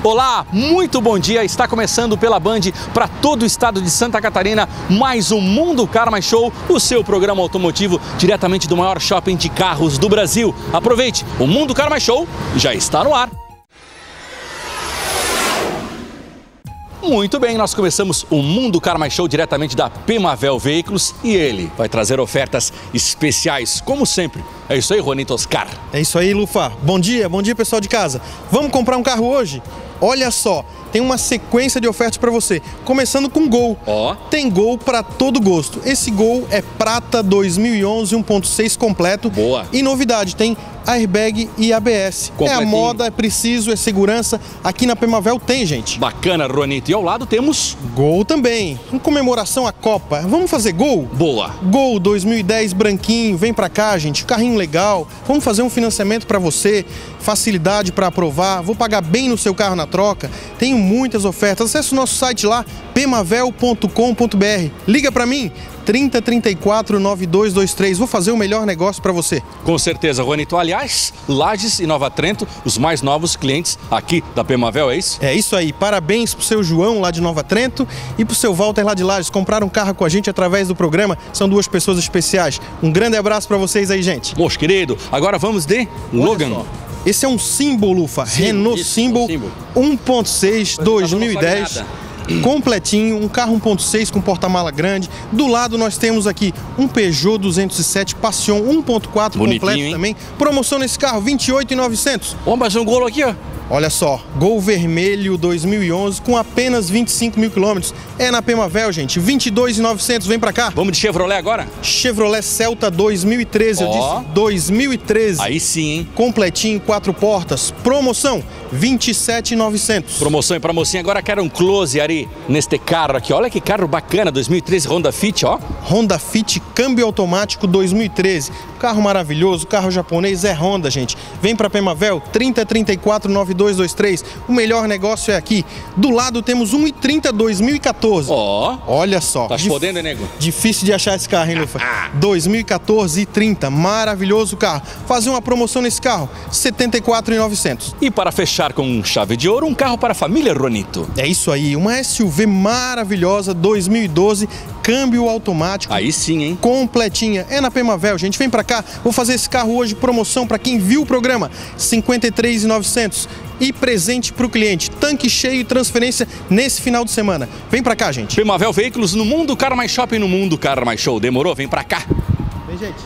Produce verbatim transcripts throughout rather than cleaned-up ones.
Olá, muito bom dia. Está começando pela Band para todo o estado de Santa Catarina mais um Mundo Car Mais Show, o seu programa automotivo diretamente do maior shopping de carros do Brasil. Aproveite, o Mundo Car Mais Show já está no ar. Muito bem, nós começamos o Mundo Car Mais Show diretamente da Pemavel Veículos e ele vai trazer ofertas especiais, como sempre. É isso aí, Juanito Oscar. É isso aí, Lufa. Bom dia, bom dia, pessoal de casa. Vamos comprar um carro hoje? Olha só, tem uma sequência de ofertas para você, começando com Gol. Ó. Tem Gol para todo gosto. Esse Gol é prata dois mil e onze um ponto seis completo. Boa. E novidade, tem airbag e A B S. É a moda, é preciso, é segurança. Aqui na Pemavel tem, gente. Bacana, Juanito. E ao lado temos Gol também, em comemoração à Copa. Vamos fazer Gol? Boa. Gol dois mil e dez branquinho, vem pra cá, gente. Carrinho legal. Vamos fazer um financiamento para você. Facilidade para aprovar. Vou pagar bem no seu carro na troca. Tenho muitas ofertas. Acesse o nosso site lá, pemavel ponto com ponto br. Liga para mim, trinta, trinta e quatro, noventa e dois vinte e três. Vou fazer o melhor negócio para você. Com certeza, Juanito. Aliás, Lages e Nova Trento, os mais novos clientes aqui da Pemavel, é isso? É isso aí. Parabéns pro seu João lá de Nova Trento e pro seu Walter lá de Lages. Compraram um carro com a gente através do programa. São duas pessoas especiais. Um grande abraço para vocês aí, gente. Moço querido, agora vamos de Logan. Esse é um símbolo, Ufa. Sim, Renault isso, Symbol um símbolo. um ponto seis dois mil e dez. Completinho, um carro um ponto seis com porta-mala grande. Do lado nós temos aqui um Peugeot duzentos e sete Passion um ponto quatro completo, hein? Também. Promoção nesse carro, vinte e oito mil e novecentos. Vamos fazer um Gol aqui, ó. Olha só, Gol vermelho dois mil e onze com apenas vinte e cinco mil quilômetros. É na Pemavel, gente, vinte e dois mil e novecentos, vem pra cá. Vamos de Chevrolet agora? Chevrolet Celta dois mil e treze, eu Ó. disse dois mil e treze. Aí sim, hein? Completinho, quatro portas, promoção, vinte e sete mil e novecentos. Promoção e pra mocinha, agora quero um close ali neste carro aqui. Olha que carro bacana, dois mil e treze Honda Fit, ó. Honda Fit, câmbio automático dois mil e treze. Carro maravilhoso, carro japonês, é Honda, gente. Vem pra Pemavel, trinta, trinta e quatro, noventa e dois vinte e três. O melhor negócio é aqui. Do lado temos um e trinta dois mil e quatorze. Ó. Olha só. Tá Dif- podendo, hein, nego? Difícil de achar esse carro, hein, Lufa? dois mil e quatorze e trinta. Maravilhoso carro. Fazer uma promoção nesse carro, setenta e quatro mil e novecentos. E para fechar com chave de ouro, um carro para a família, Juanito. É isso aí, uma S U V maravilhosa, dois mil e doze, câmbio automático. Aí sim, hein? Completinha. É na Pemavel, gente. Vem pra cá. Vou fazer esse carro hoje, promoção para quem viu o programa, cinquenta e três mil e novecentos. E presente pro cliente, tanque cheio e transferência nesse final de semana. Vem pra cá, gente. Pemavel Veículos no Mundo Car Mais Shopping, no Mundo Car Mais Show. Demorou? Vem pra cá. Vem, gente.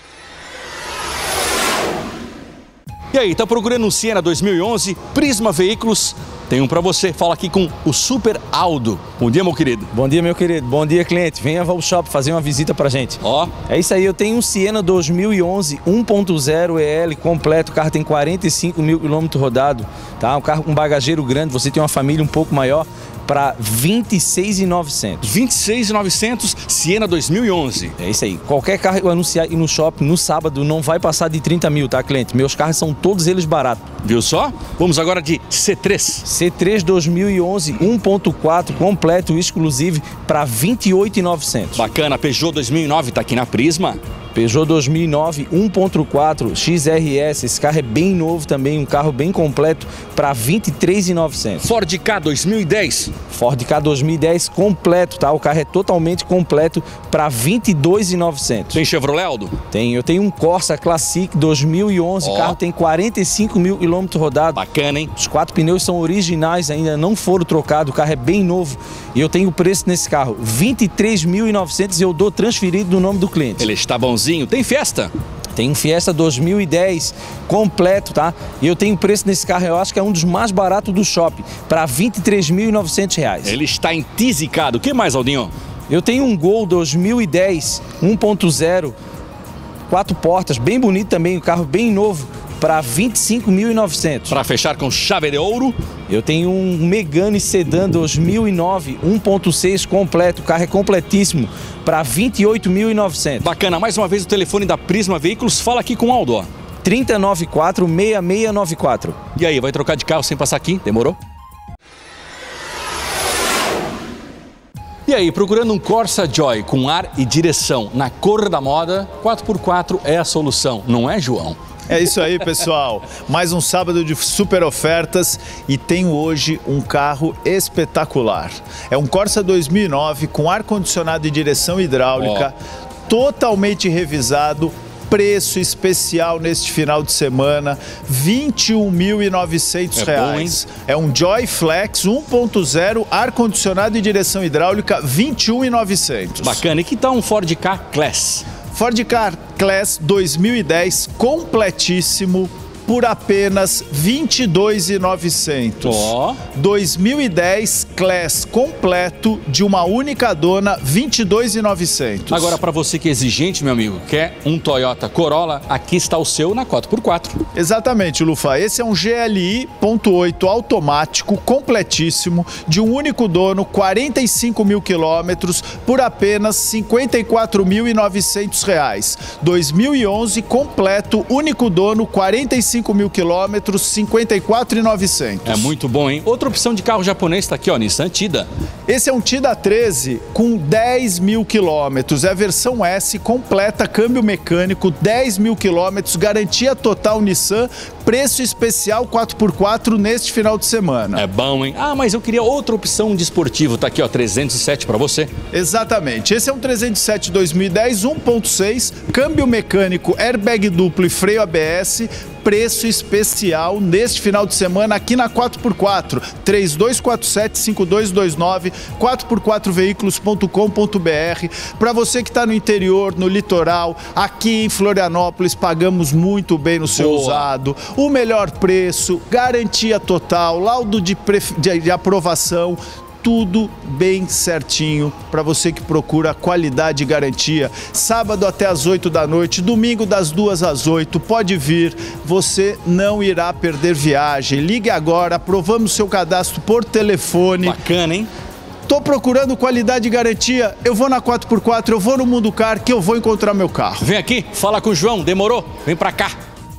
E aí, tá procurando um Siena dois mil e onze? Prisma Veículos tem um pra você. Fala aqui com o Super Aldo. Bom dia, meu querido. Bom dia, meu querido. Bom dia, cliente. Venha ao Shop fazer uma visita pra gente. Ó. É isso aí, eu tenho um Siena dois mil e onze um ponto zero E L completo. O carro tem quarenta e cinco mil quilômetros rodados, tá? Um carro com bagageiro grande, você tem uma família um pouco maior, para vinte e seis mil e novecentos. vinte e seis mil e novecentos, Siena dois mil e onze. É isso aí. Qualquer carro que eu anunciar aí no shopping no sábado não vai passar de trinta mil, tá, cliente? Meus carros são todos eles baratos. Viu só? Vamos agora de C três. C três dois mil e onze um ponto quatro completo exclusivo para vinte e oito mil e novecentos. Bacana, Peugeot dois mil e nove tá aqui na Prisma. Peugeot dois mil e nove um ponto quatro X R S, esse carro é bem novo também, um carro bem completo para vinte e três mil e novecentos. Ford Ka dois mil e dez. Ford Ka dois mil e dez completo, tá? O carro é totalmente completo para vinte e dois mil e novecentos. Tem Chevrolet, Aldo? Tem, eu tenho um Corsa Classic dois mil e onze, o Ó. carro tem quarenta e cinco mil quilômetros rodados. Bacana, hein? Os quatro pneus são originais, ainda não foram trocados, o carro é bem novo. E eu tenho o preço nesse carro, vinte e três mil e novecentos, e eu dou transferido no nome do cliente. Ele está bonzinho. Tem Fiesta? Tem um Fiesta dois mil e dez completo, tá? E eu tenho preço nesse carro, eu acho que é um dos mais baratos do shopping, para vinte e três mil e novecentos reais. Ele está entisicado. O que mais, Aldinho? Eu tenho um Gol dois mil e dez um ponto zero, quatro portas, bem bonito também, um carro bem novo, para vinte e cinco mil e novecentos. Para fechar com chave de ouro, eu tenho um Megane Sedan dois mil e nove um ponto seis completo, o carro é completíssimo, para vinte e oito mil e novecentos. Bacana, mais uma vez o telefone da Prisma Veículos. Fala aqui com o Aldo, ó. trinta noventa e quatro, sessenta e seis noventa e quatro. E aí, vai trocar de carro sem passar aqui? Demorou? E aí, procurando um Corsa Joy com ar e direção na cor da moda, quatro por quatro é a solução, não é, João? É isso aí, pessoal. Mais um sábado de super ofertas e tenho hoje um carro espetacular. É um Corsa dois mil e nove com ar-condicionado e direção hidráulica, oh. totalmente revisado. Preço especial neste final de semana, vinte e um mil e novecentos reais. É um Joy Flex um ponto zero, ar-condicionado e direção hidráulica, vinte e um mil e novecentos. Bacana. E que tal um Ford Ka Class? Ford Ka Class dois mil e dez, completíssimo, por apenas vinte e dois mil e novecentos. Ó. dois mil e dez Class completo de uma única dona, vinte e dois mil e novecentos. Agora, para você que é exigente, meu amigo, quer um Toyota Corolla, aqui está o seu na quatro por quatro. Exatamente, Lufa. Esse é um G L I ponto oito automático, completíssimo, de um único dono, quarenta e cinco mil quilômetros, por apenas cinquenta e quatro mil e novecentos reais. dois mil e onze completo, único dono, quarenta e cinco mil quilômetros, cinquenta e quatro mil e novecentos. É muito bom, hein? Outra opção de carro japonês está aqui, ó, Nissan Tida. Esse é um Tida treze com dez mil quilômetros. É a versão S completa, câmbio mecânico, dez mil quilômetros, garantia total Nissan, preço especial quatro por quatro neste final de semana. É bom, hein? Ah, mas eu queria outra opção de esportivo. Tá aqui, ó, trezentos e sete para você. Exatamente. Esse é um trezentos e sete dois mil e dez, um ponto seis, câmbio mecânico, airbag duplo e freio A B S. Preço especial neste final de semana aqui na quatro por quatro, três dois quatro sete, cinco dois dois nove, quatro por quatro veículos ponto com ponto br. Para você que está no interior, no litoral, aqui em Florianópolis, pagamos muito bem no seu Boa. usado, o melhor preço, garantia total, laudo de, de, de aprovação, tudo bem certinho para você que procura qualidade e garantia. Sábado até às oito da noite, domingo das duas às oito, pode vir, você não irá perder viagem. Ligue agora, aprovamos seu cadastro por telefone. Bacana, hein? Tô procurando qualidade e garantia, eu vou na quatro por quatro, eu vou no Mundo Car que eu vou encontrar meu carro. Vem aqui, fala com o João, demorou? Vem pra cá.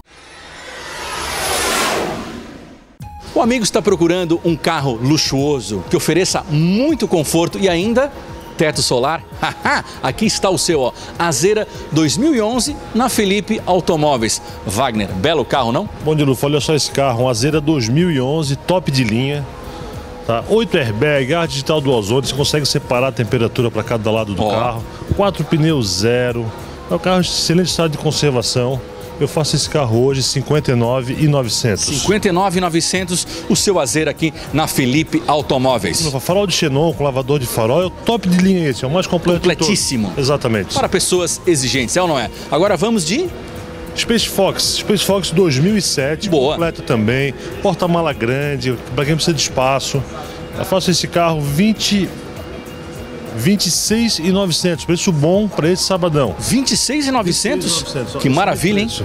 O amigo está procurando um carro luxuoso que ofereça muito conforto e ainda teto solar? Aqui está o seu, ó, Azera dois mil e onze na Felipe Automóveis. Wagner, belo carro, não? Bom dia, Lufa, olha só esse carro, um Azera dois mil e onze, top de linha. Tá? oito airbag, ar digital do ozônio, você consegue separar a temperatura para cada lado do oh. carro. Quatro pneus zero, é um carro de excelente estado de conservação. Eu faço esse carro hoje cinquenta e nove mil e novecentos. cinquenta e nove mil e novecentos, o seu Azera aqui na Felipe Automóveis. Farol de xenon com lavador de farol, é o top de linha esse, é o mais completo. Completíssimo. Exatamente. Para pessoas exigentes, é ou não é? Agora vamos de... Space Fox, Space Fox dois mil e sete, Boa. completo também, porta-mala grande, para quem precisa de espaço. Eu faço esse carro vinte... vinte e seis mil e novecentos, preço bom para esse sabadão. vinte e seis mil e novecentos? Que maravilha, hein?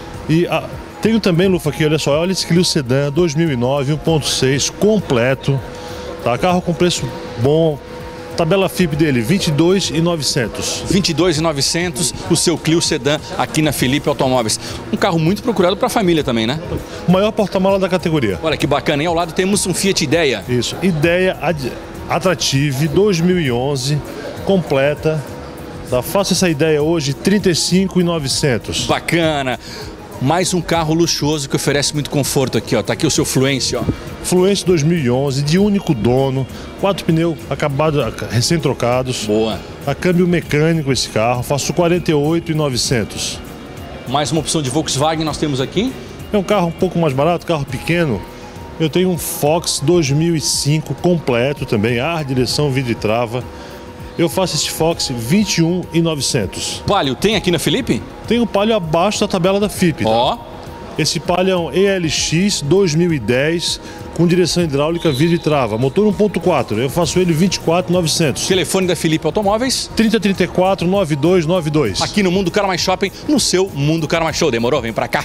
E ah, tenho também, Lufa, aqui, olha só, olha esse Clio Sedan dois mil e nove, um ponto seis, completo. Tá? Carro com preço bom. Tabela F I P dele, vinte e dois mil e novecentos. vinte e dois mil e novecentos, o seu Clio Sedan aqui na Felipe Automóveis. Um carro muito procurado para a família também, né? O maior porta-mala da categoria. Olha que bacana, hein? Ao lado temos um Fiat Idea. Isso, Idea Ad... Attractive dois mil e onze, completa. Tá? Faça essa ideia hoje, trinta e cinco mil e novecentos. Bacana. Mais um carro luxuoso que oferece muito conforto aqui, ó. Tá aqui o seu Fluence, ó. Fluence dois mil e onze, de único dono, quatro pneus acabados, recém-trocados. Boa. A câmbio mecânico esse carro, faço quarenta e oito mil e novecentos. Mais uma opção de Volkswagen nós temos aqui. É um carro um pouco mais barato, carro pequeno. Eu tenho um Fox dois mil e cinco completo também, ar, direção, vidro e trava. Eu faço esse Fox vinte e um mil e novecentos. Palio tem aqui na Felipe? Tem o Palio abaixo da tabela da F I P. Ó. Tá? Esse Palio é um E L X dois mil e dez com direção hidráulica, vidro e trava. Motor um ponto quatro. Eu faço ele vinte e quatro mil e novecentos. Telefone da Felipe Automóveis? trinta, trinta e quatro, noventa e dois noventa e dois. Aqui no Mundo Car Mais Shopping, no seu Mundo Car Mais Show. Demorou? Vem pra cá.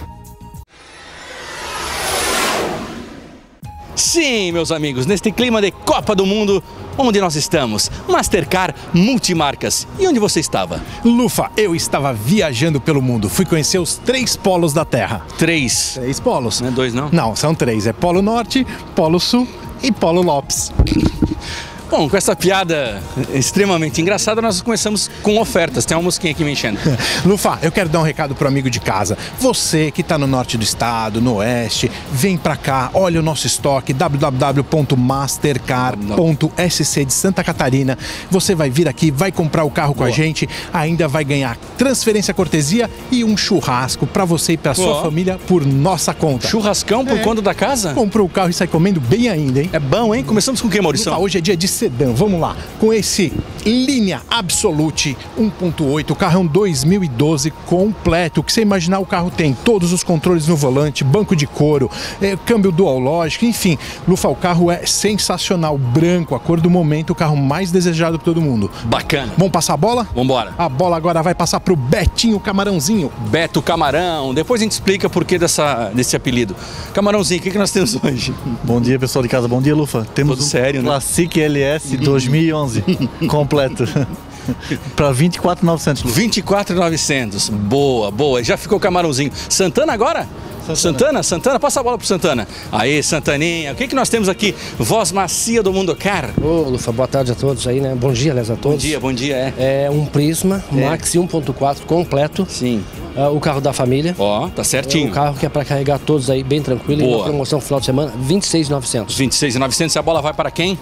Sim, meus amigos, neste clima de Copa do Mundo, onde nós estamos? Mastercard Multimarcas. E onde você estava? Lufa, eu estava viajando pelo mundo. Fui conhecer os três polos da Terra. Três? Três polos. Não é dois, não? Não, são três. É Polo Norte, Polo Sul e Polo Lopes. Bom, com essa piada extremamente engraçada, nós começamos com ofertas. Tem uma mosquinha aqui me enchendo. Lufa, eu quero dar um recado pro amigo de casa. Você que está no norte do estado, no oeste, vem pra cá, olha o nosso estoque, w w w ponto mastercar ponto s c de Santa Catarina. Você vai vir aqui, vai comprar o carro com Boa. a gente, ainda vai ganhar transferência cortesia e um churrasco pra você e pra Boa. sua família por nossa conta. Churrascão por é. conta da casa? Comprou o carro e sai comendo bem ainda, hein? É bom, hein? Começamos com o que, Maurício? Lufa, hoje é dia de sedã, vamos lá. Com esse Linea Absolute um ponto oito, o carro é um dois mil e doze completo. O que você imaginar, o carro tem todos os controles no volante, banco de couro, é, câmbio dual lógico, enfim. Lufa, o carro é sensacional, branco, a cor do momento, o carro mais desejado por todo mundo. Bacana. Vamos passar a bola? Vambora. A bola agora vai passar pro Betinho Camarãozinho. Beto Camarão, depois a gente explica por que dessa, desse apelido. Camarãozinho, o que, que nós temos hoje? Bom dia, pessoal de casa, bom dia, Lufa. Temos Todo um sério, né? Classic L S dois mil e onze completo para vinte e quatro mil e novecentos. vinte e quatro mil e novecentos. Boa, boa. Já ficou Camarãozinho. Santana agora? Santana. Santana, Santana, passa a bola pro Santana. Aí, Santaninha. O que que nós temos aqui? Voz macia do Mundo Car. Ô, Lufa, boa tarde a todos aí, né? Bom dia, aliás, a todos. Bom dia, bom dia, é. É um Prisma É. Maxi um ponto quatro completo. Sim. É, o carro da família. Ó, tá certinho. É um carro que é para carregar todos aí bem tranquilo. Boa. E uma promoção final de semana, vinte e seis mil e novecentos. vinte e seis mil e novecentos. A bola vai para quem?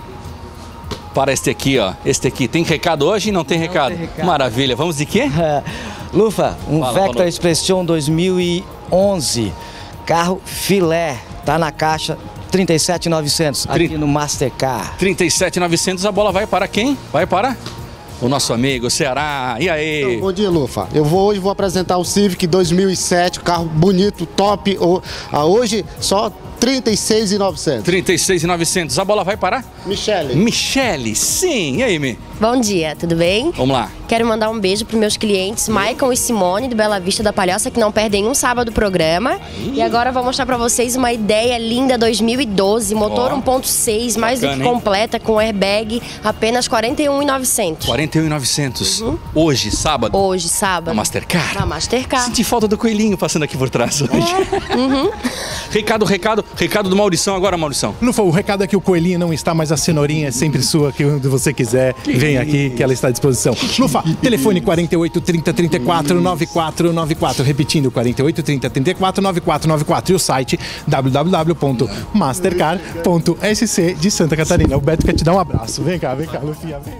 Para este aqui, ó. Este aqui. Tem recado hoje? Não tem, não recado? tem recado. Maravilha. Vamos de quê? Lufa, um Fala, Vectra falou. Expression dois mil e onze. Carro filé. Tá na caixa trinta e sete mil e novecentos. Aqui Tri- no Mastercar. trinta e sete mil e novecentos. A bola vai para quem? Vai para o nosso amigo Ceará. E aí? Então, bom dia, Lufa. Eu vou hoje vou apresentar o Civic dois mil e sete, carro bonito, top. O- ah, Hoje só trinta e seis mil e novecentos. trinta e seis mil e novecentos. A bola vai para Michele. Michele. Sim. E aí, Mi? Bom dia, tudo bem? Vamos lá. Quero mandar um beijo para meus clientes Maicon e Simone do Bela Vista da Palhoça, que não perdem um sábado do programa. Aí. E agora eu vou mostrar para vocês uma ideia linda dois mil e doze, motor Ó. um ponto seis, mais do Bacana, que hein? completa, com airbag, apenas quarenta e um mil e novecentos. quarenta e um mil e novecentos. Uhum. Hoje, sábado. Hoje, sábado. Na Mastercar. Na Mastercar. Senti falta do coelhinho passando aqui por trás hoje. Uhum. Recado, recado, recado do Maurição agora, Maurição. Lufa, o recado é que o coelhinho não está, mas a cenourinha é sempre sua, que onde você quiser, vem aqui que ela está à disposição. Lufa, telefone quarenta e oito, trinta, trinta e quatro, noventa e quatro noventa e quatro, repetindo, quarenta e oito, trinta, trinta e quatro, noventa e quatro noventa e quatro, e o site w w w ponto mastercar ponto s c de Santa Catarina. O Beto quer te dar um abraço. Vem cá, vem cá, Lufinha, vem.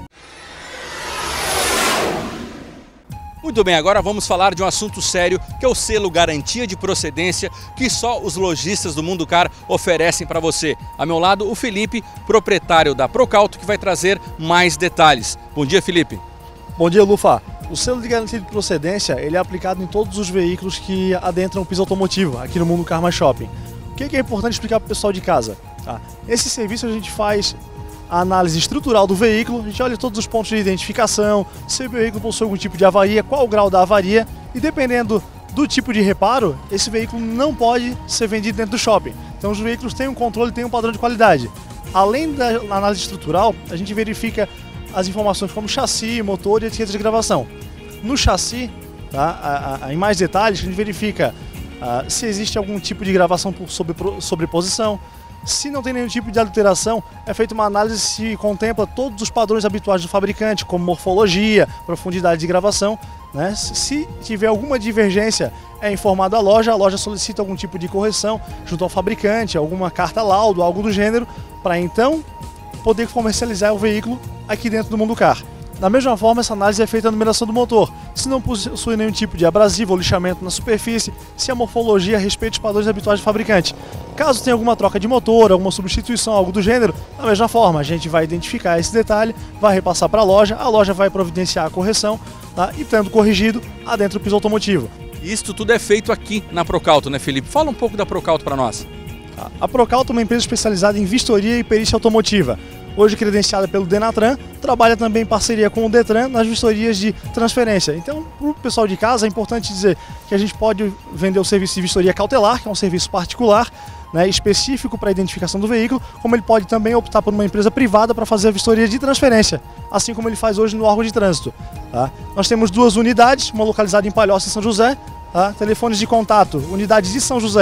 Muito bem, agora vamos falar de um assunto sério, que é o selo Garantia de Procedência, que só os lojistas do Mundo Car oferecem para você. A meu lado, o Felipe, proprietário da Procauto, que vai trazer mais detalhes. Bom dia, Felipe. Bom dia, Lufa. O selo de garantia de procedência ele é aplicado em todos os veículos que adentram o piso automotivo, aqui no Mundo Car Mais Shopping. O que é importante explicar para o pessoal de casa? Tá? Esse serviço a gente faz a análise estrutural do veículo, a gente olha todos os pontos de identificação, se o veículo possui algum tipo de avaria, qual o grau da avaria, e dependendo do tipo de reparo, esse veículo não pode ser vendido dentro do shopping. Então os veículos têm um controle, têm um padrão de qualidade. Além da análise estrutural, a gente verifica as informações como chassi, motor e etiqueta de gravação. No chassi, tá, a, a, em mais detalhes, a gente verifica a, se existe algum tipo de gravação por sobre, sobreposição. Se não tem nenhum tipo de alteração, é feita uma análise se contempla todos os padrões habituais do fabricante, como morfologia, profundidade de gravação. Né? Se tiver alguma divergência, é informado a loja, a loja solicita algum tipo de correção junto ao fabricante, alguma carta laudo, algo do gênero, para então poder comercializar o veículo aqui dentro do Mundo Car. Da mesma forma, essa análise é feita na numeração do motor, se não possui nenhum tipo de abrasivo ou lixamento na superfície, se a morfologia respeita os padrões habituais do fabricante. Caso tenha alguma troca de motor, alguma substituição, algo do gênero, da mesma forma, a gente vai identificar esse detalhe, vai repassar para a loja, a loja vai providenciar a correção, tá? E tendo corrigido, adentra o piso automotivo. Isso tudo é feito aqui na Procauto, né, Felipe? Fala um pouco da Procauto para nós. A Procauto é uma empresa especializada em vistoria e perícia automotiva. Hoje credenciada pelo Denatran, trabalha também em parceria com o Detran nas vistorias de transferência. Então, para o pessoal de casa, é importante dizer que a gente pode vender o serviço de vistoria cautelar, que é um serviço particular, né, específico para a identificação do veículo, como ele pode também optar por uma empresa privada para fazer a vistoria de transferência, assim como ele faz hoje no órgão de trânsito. Tá? Nós temos duas unidades, uma localizada em Palhoça e São José, tá? Telefones de contato, unidade de São José,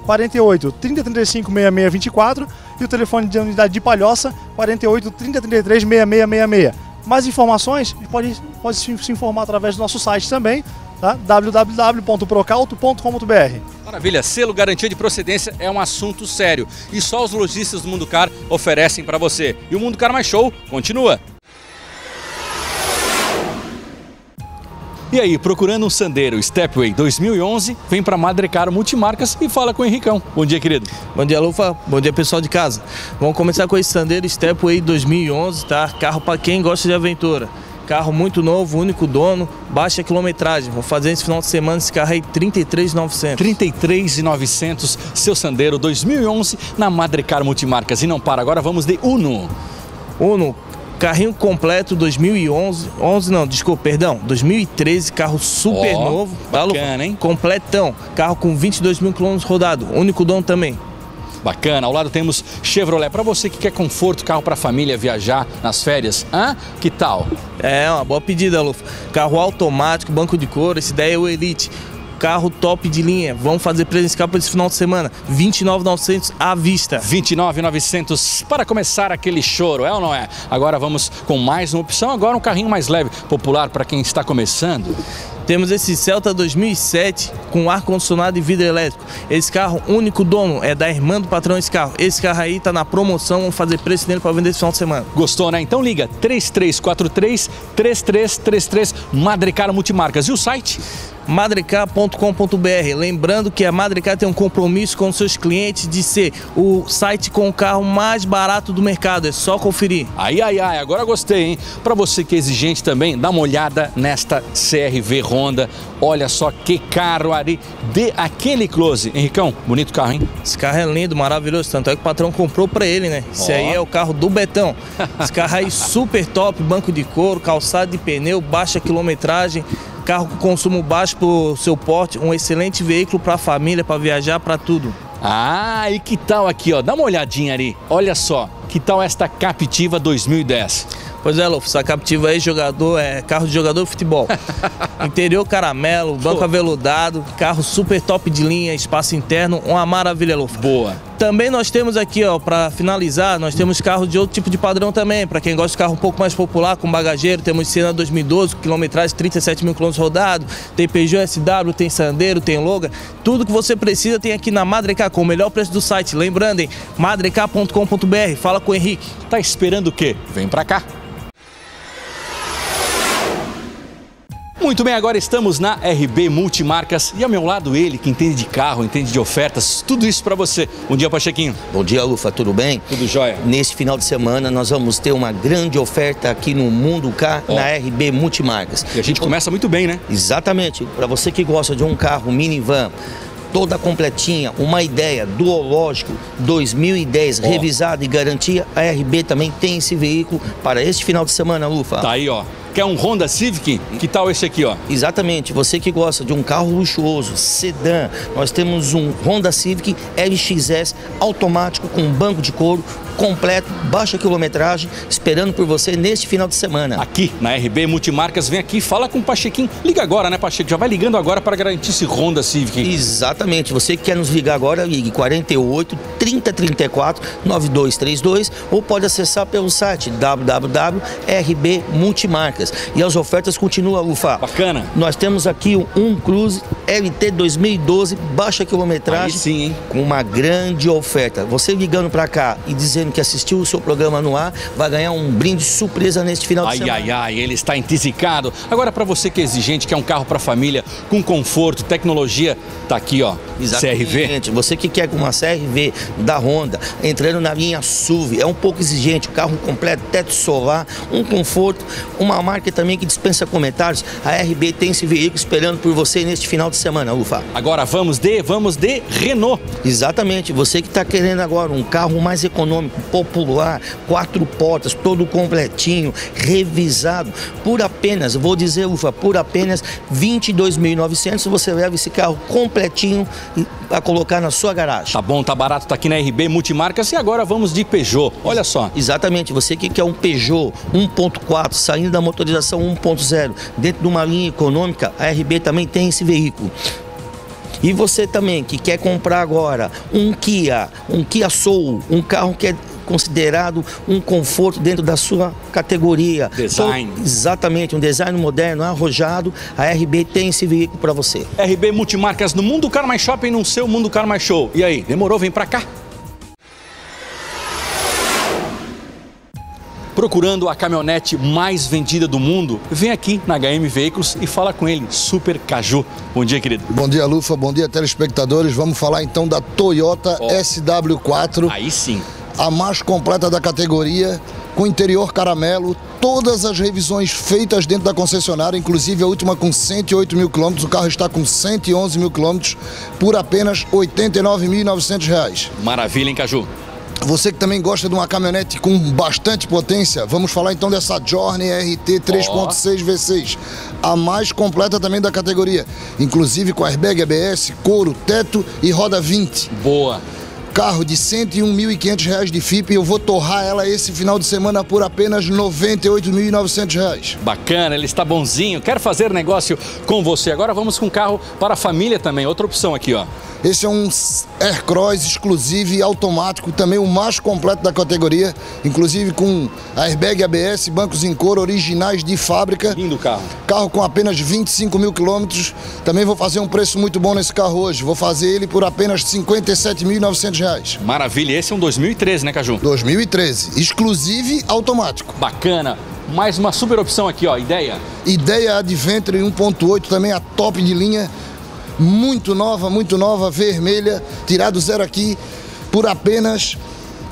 quarenta e oito, trinta, trinta e cinco, sessenta e seis, vinte e quatro e o telefone de unidade de Palhoça, quarenta e oito, trinta, trinta e três, sessenta e seis, sessenta e seis. Mais informações, pode, pode se informar através do nosso site também, tá? w w w ponto procauto ponto com ponto b r. Maravilha, selo garantia de procedência é um assunto sério e só os lojistas do Mundo Car oferecem para você. E o Mundo Car Mais Show continua. E aí, procurando um Sandero Stepway dois mil e onze, vem para Madrecaro Multimarcas e fala com o Henricão. Bom dia, querido. Bom dia, Lufa. Bom dia, pessoal de casa. Vamos começar com esse Sandero Stepway dois mil e onze, tá? Carro para quem gosta de aventura. Carro muito novo, único dono, baixa quilometragem. Vou fazer esse final de semana esse carro aí, trinta e três mil e novecentos. trinta e três mil e novecentos, seu Sandero dois mil e onze na Madrecaro Multimarcas. E não para, agora vamos de Uno. Uno. Carrinho completo dois mil e onze, onze não, desculpa, perdão, dois mil e treze, carro super oh, novo, tá, bacana, hein? Completão, carro com vinte e dois mil quilômetros rodados, único dono também. Bacana, ao lado temos Chevrolet, para você que quer conforto, carro para família, viajar nas férias, hã? Que tal? É, uma boa pedida, Lufa. Carro automático, banco de couro, esse daí é o Elite. Carro top de linha, vamos fazer presencial para esse final de semana, vinte e nove mil e novecentos à vista. vinte e nove mil e novecentos para começar aquele choro, é ou não é? Agora vamos com mais uma opção, agora um carrinho mais leve, popular para quem está começando. Temos esse Celta dois mil e sete com ar-condicionado e vidro elétrico. Esse carro, único dono, é da irmã do patrão esse carro. Esse carro aí tá na promoção, vamos fazer preço nele para vender esse final de semana. Gostou, né? Então liga três três quatro três, três três três três, Madrecaro Multimarcas. E o site? madrecar ponto com ponto b r. Lembrando que a Madrecar tem um compromisso com seus clientes de ser o site com o carro mais barato do mercado. É só conferir. Ai, ai, ai, agora gostei, hein? Para você que é exigente também, dá uma olhada nesta C R V Honda. Olha só que carro ali, dê aquele close. Henricão, bonito carro, hein? Esse carro é lindo, maravilhoso. Tanto é que o patrão comprou para ele, né? Esse oh. aí é o carro do Betão. Esse carro aí super top, banco de couro, calçado de pneu, baixa quilometragem. Carro com consumo baixo pro seu porte, um excelente veículo para a família, para viajar, para tudo. Ah, e que tal aqui, ó? Dá uma olhadinha ali. Olha só, que tal esta Captiva dois mil e dez? Pois é, Lufo, essa Captiva aí, jogador, é carro de jogador de futebol. Interior caramelo, banco aveludado, carro super top de linha, espaço interno, uma maravilha, Lufo. Boa. Também nós temos aqui, ó, para finalizar, nós temos carros de outro tipo de padrão também, para quem gosta de carro um pouco mais popular, com bagageiro, temos Siena dois mil e doze, quilometragem trinta e sete mil quilômetros rodados, tem Peugeot S W, tem Sandero, tem Logan, tudo que você precisa tem aqui na Madrecar, com o melhor preço do site. Lembrando, hein, madrecar ponto com ponto b r, fala com o Henrique. Tá esperando o quê? Vem pra cá. Muito bem, agora estamos na R B Multimarcas e ao meu lado ele, que entende de carro, entende de ofertas, tudo isso para você. Bom dia, Pachequinho. Bom dia, Lufa, tudo bem? Tudo jóia. Nesse final de semana nós vamos ter uma grande oferta aqui no Mundo Car, oh. na R B Multimarcas. E a gente começa muito bem, né? Exatamente. Para você que gosta de um carro minivan, toda completinha, uma ideia, duológico, dois mil e dez, oh. revisado e garantia, a R B também tem esse veículo para este final de semana, Lufa. Tá aí, ó. Quer um Honda Civic? Que tal esse aqui, ó? Exatamente, você que gosta de um carro luxuoso, sedã, nós temos um Honda Civic L X S automático com banco de couro, completo, baixa quilometragem, esperando por você neste final de semana. Aqui na R B Multimarcas, vem aqui, fala com o Pachequinho. Liga agora, né, Pacheco? Já vai ligando agora para garantir esse Honda Civic. Exatamente, você que quer nos ligar agora, ligue quarenta e oito, trinta, trinta e quatro, noventa e dois trinta e dois ou pode acessar pelo site w w w ponto r b multimarcas. E as ofertas continuam, Lufa. Bacana. Nós temos aqui o um Cruze L T dois mil e doze, baixa quilometragem. Aí sim, hein? Com uma grande oferta. Você ligando para cá e dizendo que assistiu o seu programa no ar, vai ganhar um brinde surpresa neste final ai, de semana. Ai, ai, ai, ele está entisicado. Agora, para você que é exigente, quer um carro para família, com conforto, tecnologia, tá aqui, ó. Exatamente. C R V. Você que quer uma C R V da Honda, entrando na linha S U V, é um pouco exigente, o carro completo, teto solar, um conforto, uma marca também que dispensa comentários. A R B tem esse veículo esperando por você neste final de semana, Ufa. Agora vamos de, vamos de Renault. Exatamente, você que está querendo agora um carro mais econômico, popular, quatro portas, todo completinho, revisado, por apenas, vou dizer, Ufa, por apenas vinte e dois mil e novecentos, você leva esse carro completinho a colocar na sua garagem. Tá bom, tá barato, tá aqui na R B Multimarcas. E agora vamos de Peugeot, olha só. Exatamente, você que quer um Peugeot um ponto quatro, saindo da motorização um ponto zero, dentro de uma linha econômica, a R B também tem esse veículo. E você também que quer comprar agora um Kia, um Kia Soul, um carro que é considerado um conforto dentro da sua categoria. Design. Então, exatamente, um design moderno, arrojado. A R B tem esse veículo para você. R B Multimarcas no Mundo Car Mais Shopping, no seu Mundo Car Mais Show. E aí, demorou? Vem pra cá. Procurando a caminhonete mais vendida do mundo, vem aqui na H M Veículos e fala com ele, Super Caju. Bom dia, querido. Bom dia, Lufa. Bom dia, telespectadores. Vamos falar então da Toyota oh. S W quatro. Aí sim. A mais completa da categoria, com interior caramelo, todas as revisões feitas dentro da concessionária, inclusive a última com cento e oito mil quilômetros, o carro está com cento e onze mil quilômetros, por apenas oitenta e nove mil e novecentos reais. Maravilha, hein, Caju? Você que também gosta de uma caminhonete com bastante potência, vamos falar então dessa Journey R T três ponto seis V seis, a mais completa também da categoria, inclusive com airbag A B S, couro, teto e roda vinte. Boa! Carro de cento e um mil e quinhentos reais de F I P e eu vou torrar ela esse final de semana por apenas noventa e oito mil e novecentos reais. Bacana, ele está bonzinho, quer fazer negócio com você. Agora vamos com carro para a família também, outra opção aqui, ó. Esse é um Aircross exclusivo e automático, também o mais completo da categoria, inclusive com airbag A B S, bancos em couro originais de fábrica. Lindo carro. Carro com apenas vinte e cinco mil quilômetros. Também vou fazer um preço muito bom nesse carro hoje. Vou fazer ele por apenas cinquenta e sete mil e novecentos reais. Maravilha, esse é um dois mil e treze, né, Caju? dois mil e treze, exclusivo automático. Bacana. Mais uma super opção aqui, ó, Ideia. Ideia Adventure um ponto oito, também a top de linha. Muito nova, muito nova, vermelha, tirado zero aqui por apenas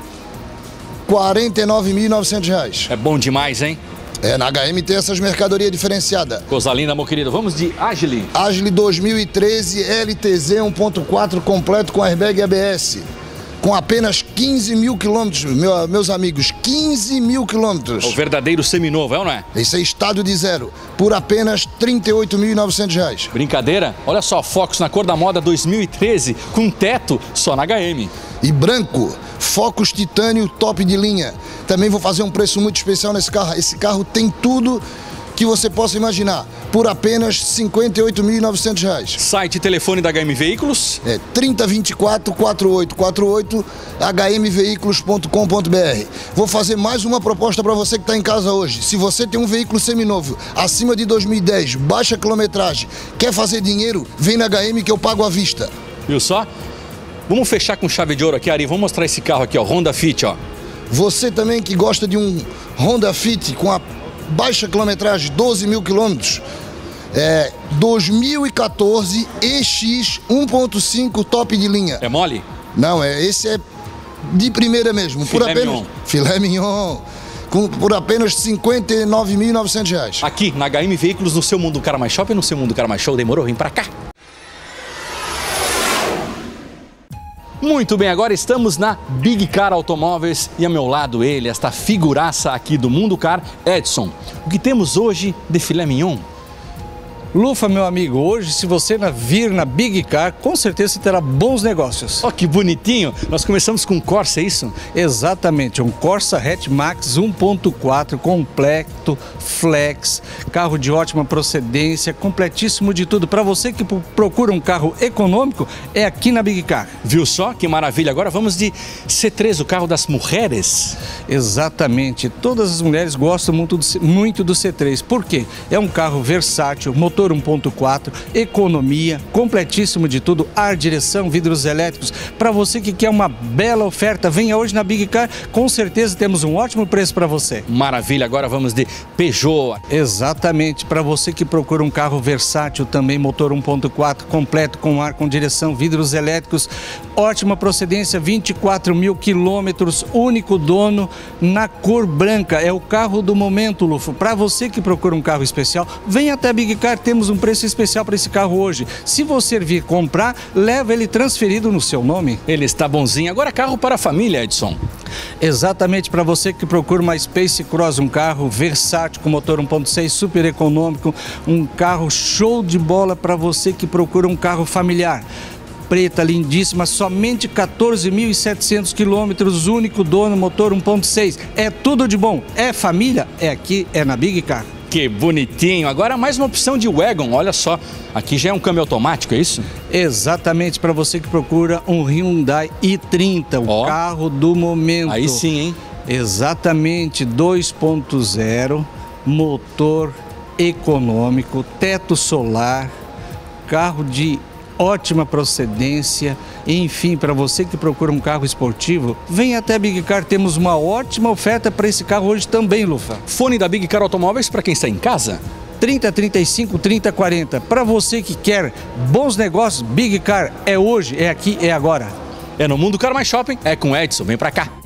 quarenta e nove mil e novecentos reais. É bom demais, hein? É, na H M tem essas mercadorias diferenciadas. Coisa linda, meu querido. Vamos de Agile. Agile dois mil e treze L T Z um ponto quatro completo com airbag A B S. Com apenas quinze mil quilômetros, meu, meus amigos, quinze mil quilômetros. O verdadeiro seminovo, é ou não é? Esse é estado de zero, por apenas trinta e oito mil e novecentos reais. Brincadeira? Olha só, Focus na cor da moda dois mil e treze, com teto só na H M. E branco, Focus Titânio top de linha. Também vou fazer um preço muito especial nesse carro. Esse carro tem tudo que você possa imaginar, por apenas cinquenta e oito mil e novecentos reais. Site e telefone da H M Veículos? É trinta, vinte e quatro, quarenta e oito quarenta e oito, h m veículos ponto com ponto b r. Vou fazer mais uma proposta para você que está em casa hoje. Se você tem um veículo seminovo, acima de dois mil e dez, baixa quilometragem, quer fazer dinheiro, vem na H M que eu pago à vista. Viu só? Vamos fechar com chave de ouro aqui, Ari. Vamos mostrar esse carro aqui, ó, Honda Fit, ó. Você também que gosta de um Honda Fit com a baixa quilometragem, doze mil quilômetros, é, dois mil e quatorze E X um ponto cinco top de linha. É mole? Não, é, esse é de primeira mesmo. Filé por apenas, mignon. Filé mignon. Com, por apenas cinquenta e nove mil e novecentos reais. Aqui na H M Veículos, no seu Mundo Car Mais Shopping, no seu Mundo Car Mais Show. Demorou? Vem pra cá. Muito bem, agora estamos na Big Car Automóveis e ao meu lado ele, esta figuraça aqui do Mundo Car, Edson. O que temos hoje de filé mignon? Lufa, meu amigo, hoje se você vir na Big Car, com certeza você terá bons negócios. Ó, que bonitinho! Nós começamos com um Corsa, é isso? Exatamente, um Corsa Hatchmax um ponto quatro, completo, flex, carro de ótima procedência, completíssimo de tudo. Para você que procura um carro econômico, é aqui na Big Car. Viu só? Que maravilha! Agora vamos de C três, o carro das mulheres. Exatamente, todas as mulheres gostam muito do, muito do C três. Por quê? É um carro versátil, motor um ponto quatro, economia, completíssimo de tudo, ar, direção, vidros elétricos. Para você que quer uma bela oferta, venha hoje na Big Car, com certeza temos um ótimo preço para você. Maravilha, agora vamos de Peugeot. Exatamente, para você que procura um carro versátil também, motor um ponto quatro, completo, com ar, com direção, vidros elétricos, ótima procedência, vinte e quatro mil quilômetros, único dono, na cor branca, é o carro do momento, Lufo. Para você que procura um carro especial, venha até a Big Car, temos um preço especial para esse carro hoje. Se você vir comprar, leva ele transferido no seu nome. Ele está bonzinho. Agora carro para a família, Edson. Exatamente, para você que procura uma Space Cross, um carro versátil com motor um ponto seis, super econômico, um carro show de bola para você que procura um carro familiar. Preta, lindíssima, somente quatorze mil e setecentos quilômetros, único dono, motor um ponto seis. É tudo de bom. É família? É aqui, é na Big Car. Que bonitinho. Agora mais uma opção de wagon, olha só. Aqui já é um câmbio automático, é isso? Exatamente, para você que procura um Hyundai i trinta, o Ó. carro do momento. Aí sim, hein? Exatamente, dois ponto zero, motor econômico, teto solar, carro de ótima procedência. Enfim, para você que procura um carro esportivo, vem até a Big Car, temos uma ótima oferta para esse carro hoje também, Lufa. Fone da Big Car Automóveis para quem está em casa. trinta, trinta e cinco, trinta, quarenta. Para você que quer bons negócios, Big Car é hoje, é aqui, é agora. É no Mundo Car Mais Shopping, é com Edson, vem para cá.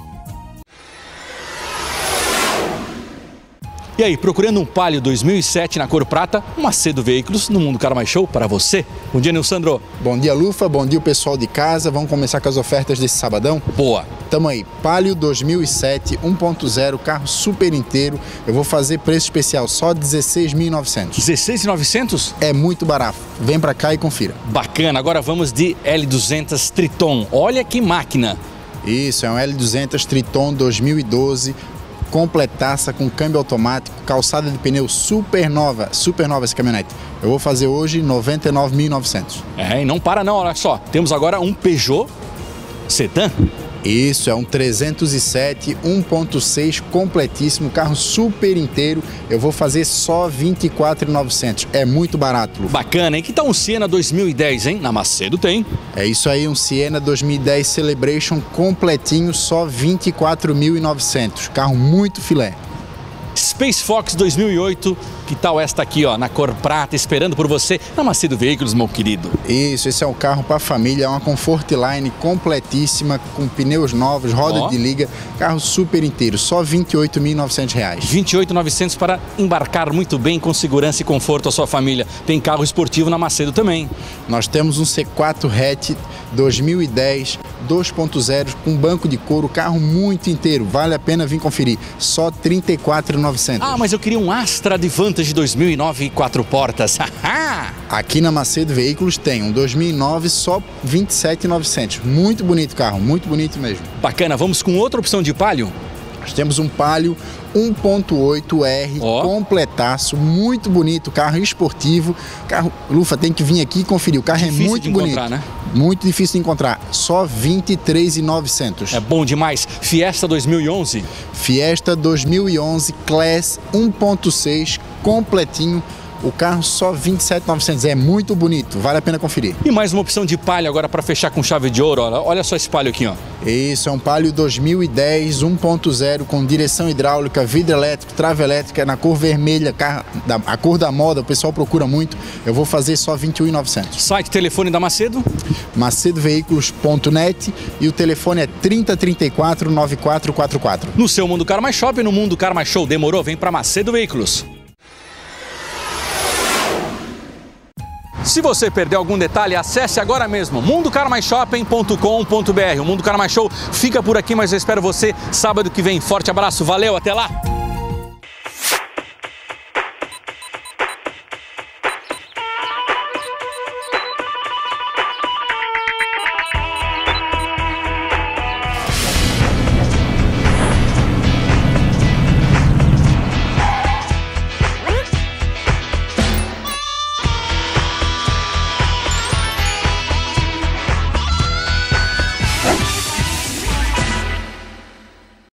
E aí, procurando um Palio dois mil e sete na cor prata, Macedo Veículos no Mundo Car Mais Show para você. Bom dia, Nilsandro. Bom dia, Lufa. Bom dia, o pessoal de casa. Vamos começar com as ofertas desse sabadão? Boa. Tamo aí. Palio dois mil e sete, um ponto zero, carro super inteiro. Eu vou fazer preço especial, só dezesseis mil e novecentos. dezesseis mil e novecentos? É muito barato. Vem pra cá e confira. Bacana. Agora vamos de L duzentos Triton. Olha que máquina. Isso, é um L duzentos Triton dois mil e doze. Completaça com câmbio automático, calçada de pneu super nova, super nova essa caminhonete. Eu vou fazer hoje noventa e nove mil e novecentos. É, e não para não, olha só. Temos agora um Peugeot Sedã. Isso, é um trezentos e sete, um ponto seis completíssimo, carro super inteiro. Eu vou fazer só vinte e quatro mil e novecentos. É muito barato, Lu. Bacana, hein? Que tal um Siena dois mil e dez, hein? Na Macedo tem. É isso aí, um Siena dois mil e dez Celebration completinho, só vinte e quatro mil e novecentos. Carro muito filé. Space Fox dois mil e oito, que tal esta aqui, ó, na cor prata, esperando por você na Macedo Veículos, meu querido. Isso, esse é um carro para família, é uma Comfortline completíssima, com pneus novos, roda Ó. de liga, carro super inteiro, só vinte e oito mil e novecentos reais. vinte e oito mil e novecentos para embarcar muito bem, com segurança e conforto a sua família. Tem carro esportivo na Macedo também. Nós temos um C quatro hatch dois mil e dez, dois ponto zero, com banco de couro, carro muito inteiro, vale a pena vir conferir, só trinta e quatro mil e novecentos. Ah, mas eu queria um Astra Advantage dois mil e nove e quatro portas. Aqui na Macedo Veículos tem um dois mil e nove, só vinte e sete mil e novecentos. Muito bonito carro, muito bonito mesmo. Bacana, vamos com outra opção de Palio? Nós temos um Palio um ponto oito R, Ó. completaço, muito bonito, carro esportivo. Carro, Lufa, tem que vir aqui e conferir, o carro Difícil é muito de bonito. encontrar, né? Muito difícil de encontrar, só vinte e três mil e novecentos. É bom demais. Fiesta dois mil e onze. Fiesta dois mil e onze Class um ponto seis, completinho. O carro só vinte e sete mil e novecentos, é muito bonito, vale a pena conferir. E mais uma opção de Palio agora para fechar com chave de ouro, olha, olha só esse Palio aqui, ó. Isso, é um Palio dois mil e dez, um ponto zero, com direção hidráulica, vidro elétrico, trava elétrica, na cor vermelha, carro, da, a cor da moda, o pessoal procura muito. Eu vou fazer só vinte e um mil e novecentos. Site, telefone da Macedo? macedo veículos ponto net e o telefone é trinta, trinta e quatro, noventa e quatro quarenta e quatro. No seu Mundo Car Mais Shopping, no Mundo Car Mais Show, demorou? Vem para Macedo Veículos. Se você perdeu algum detalhe, acesse agora mesmo mundo car mais shopping ponto com ponto br. O Mundo Car Mais Show fica por aqui, mas eu espero você sábado que vem. Forte abraço, valeu, até lá!